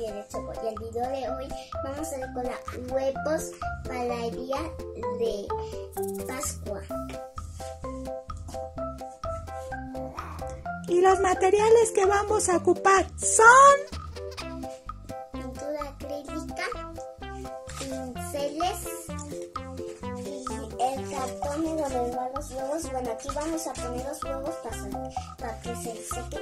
de Choco y el video de hoy vamos a decorar huevos para el día de Pascua. Y los materiales que vamos a ocupar son pintura acrílica, pinceles y el cartón en donde van los huevos. Bueno, aquí vamos a poner los huevos para que se sequen.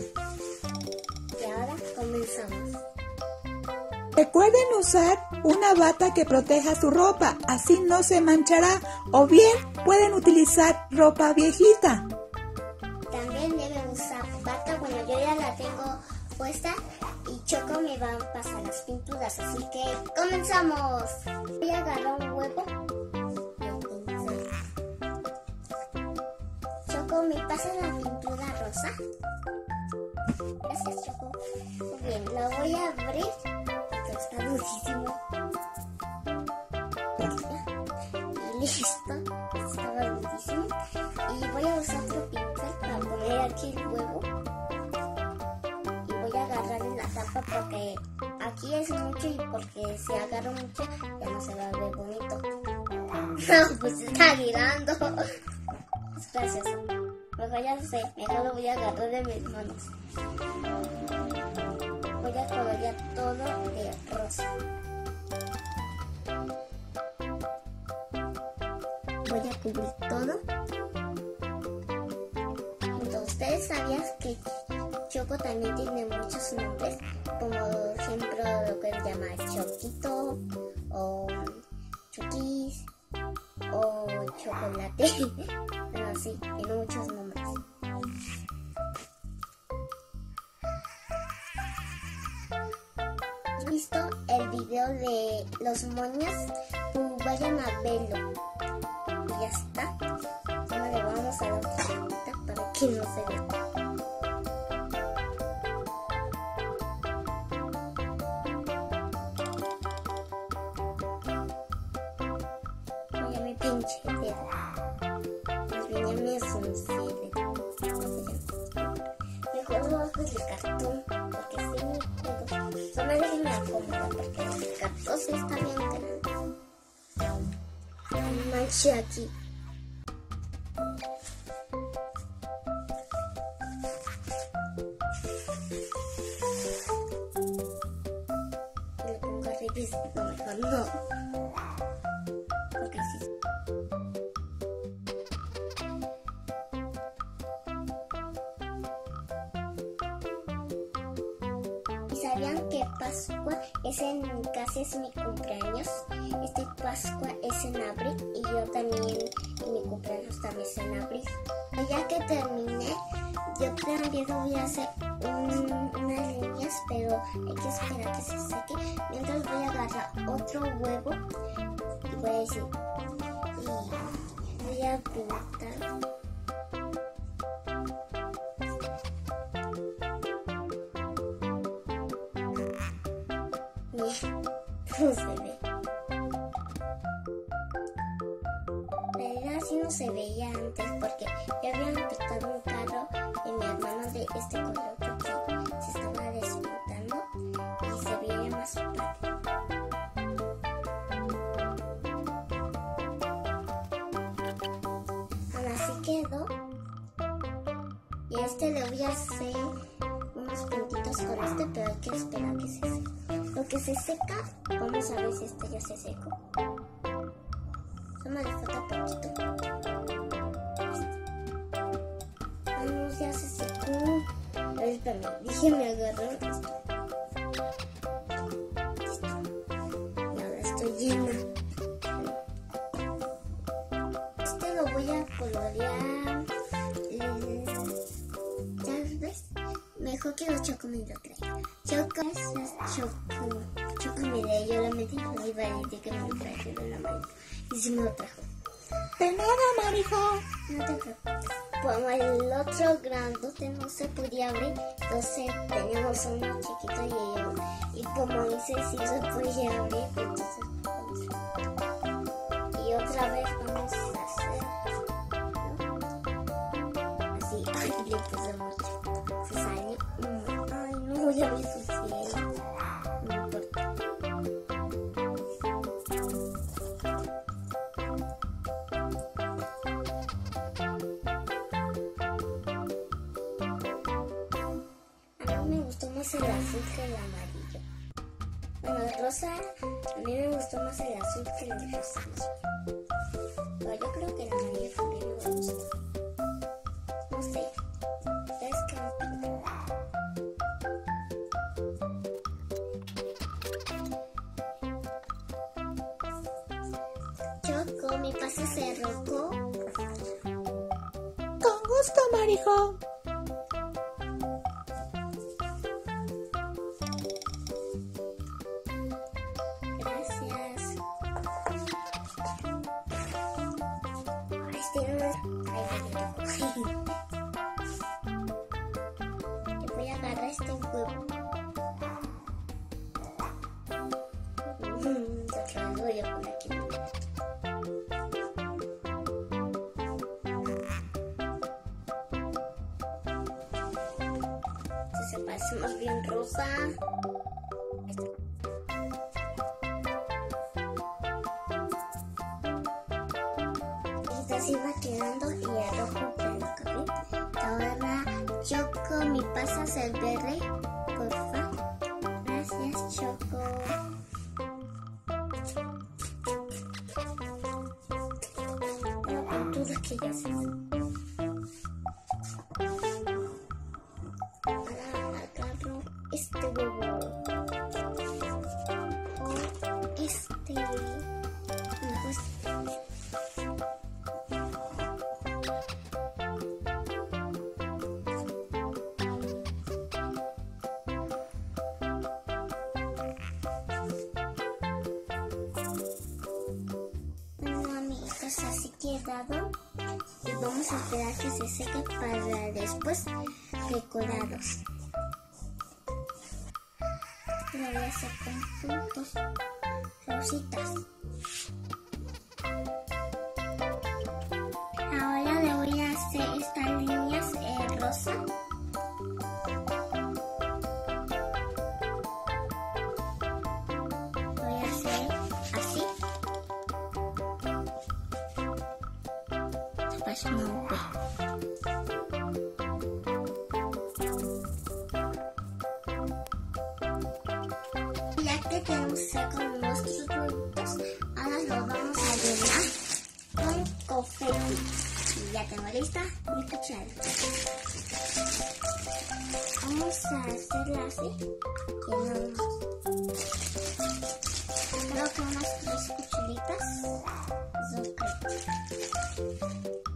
Y ahora comenzamos. Recuerden usar una bata que proteja su ropa, así no se manchará, o bien pueden utilizar ropa viejita. También deben usar bata, bueno, yo ya la tengo puesta y Choco me va a pasar las pinturas, así que comenzamos. Voy a agarrar un huevo. Choco, ¿me pasa la pintura rosa? Gracias, Choco. Muy bien, lo voy a abrir. Está durísimo. Y listo. Estaba durísimo. Y voy a usar otro pincel para poner aquí el huevo. Y voy a agarrarle la tapa porque aquí es mucho y porque si agarro mucho ya no se va a ver bonito. No, pues está girando. Es gracioso. Mejor ya sé, mejor lo voy a agarrar de mis manos. Voy a colorear todo de rosa. Voy a cubrir todo. Entonces, ¿ustedes sabían que Choco también tiene muchos nombres? Como por ejemplo lo que se llama Choquito, o Choquis, o Chocolate. Bueno, sí, tiene muchos nombres. ¿Visto el video de los moños? Vayan a verlo. Y ya está. Ahora le vamos a dar otra vuelta para que no se vea. Ya me pinche el dedo. Más bien ya me asoncé el dedo. Mejor lo bajo el cartón porque sí me puedo. Solo me acomoda porque el cartón sí está bien grande. Manche aquí. Y lo pongo al revés. No, mejor no. Porque sí. ¿Sabían que Pascua es en casi es mi cumpleaños? Este Pascua es en abril y yo también, y mi cumpleaños también es en abril. Ya que terminé, yo también voy a hacer unas líneas, pero hay que esperar que se seque. Mientras voy a agarrar otro huevo y voy a decir, y voy a pintar. No se ve. Pero así no se veía antes porque ya habían pintado un carro de mi hermano de este color porque se estaba despuntando y se veía más padre. Ahora sí quedó. Y a este le voy a hacer unos puntitos con este, pero hay que esperar que se seque. Lo que se seca, vamos a ver si este ya se secó. Solo le falta poquito. Vamos, ya se secó. A ver, espérame, déjenme agarrar esto. Listo. Y ahora estoy llena. Este lo voy a colorear. ¿Ya ves? Mejor que los Choco me lo traiga. Choco es Choco. Choco, mire, yo la metí en mi valente que me lo trajeron la mano. Y se me lo trajo. De nada, Marijo. No te preocupes. Como el otro grandote no se podía abrir, entonces teníamos uno chiquito y como dice sí se podía abrir, entonces y otra vez vamos a hacer, ¿no? Así, ay, le puse mucho. Se sale. Ay, no, ya me ensucié. más el azul que el amarillo. Bueno, el rosa, a mí me gustó más el azul que el rosa. Pero yo creo que el amarillo también me gusta. No sé. ¿Ustedes qué opinan? Choco, mi paso se rocó. Con gusto, Marijo. Gracias. Yo voy a agarrar este huevo. Otra vez voy a poner aquí. Se parece más bien rosa. Así va quedando y el rojo quedó café. Ahora Choco, mi pasas el verde, porfa. Gracias, Choco. La pintura que ya se hizo. Ahora agarro este huevo. Así quedado y vamos a esperar que se seque para después decorarlos. Lo voy a hacer con puntos rositas. Ahora le voy a hacer estas líneas rosa. Voy a hacer así. No, ya que tenemos con nuestros productos, ahora los vamos a llenar con confeti. Y ya tengo lista mi cuchara. Vamos a hacerla así. Llenamos. Creo que unas 3 cucharitas. Yo creo.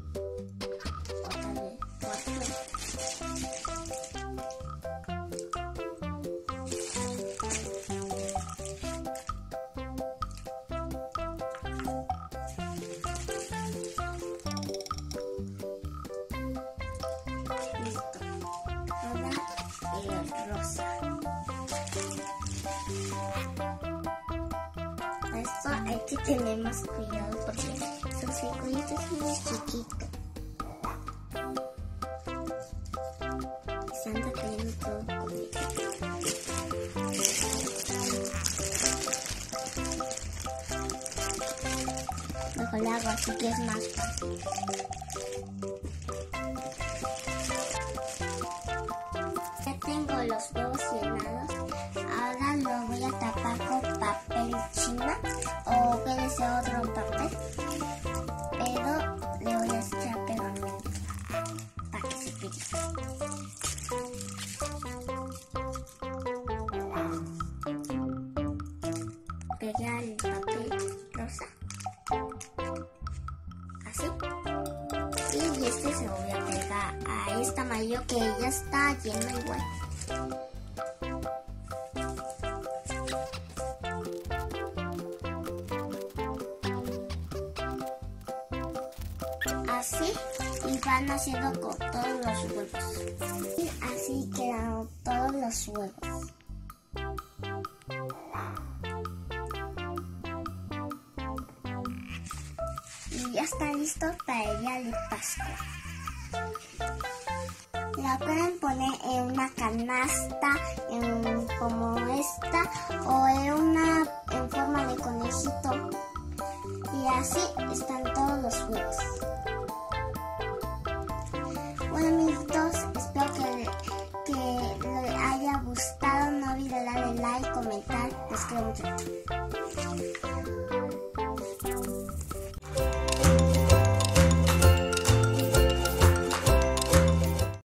Rosa. Esto hay que tener más cuidado porque su circulito es muy chiquito. Se anda cayendo todo conmigo. Mejor lo hago así que es más fácil. Tengo los huevos llenados. Ahora lo voy a tapar con papel china o puede ser otro papel, pero le voy a echar pegamento para que se pegue. Pegar el papel rosa así, y este se lo voy a pegar a este amarillo que ya está lleno igual. Así, y van haciendo con todos los huevos. Y así quedan todos los huevos. Y ya está listo para el día de Pascua. La pueden poner en una canasta como esta o en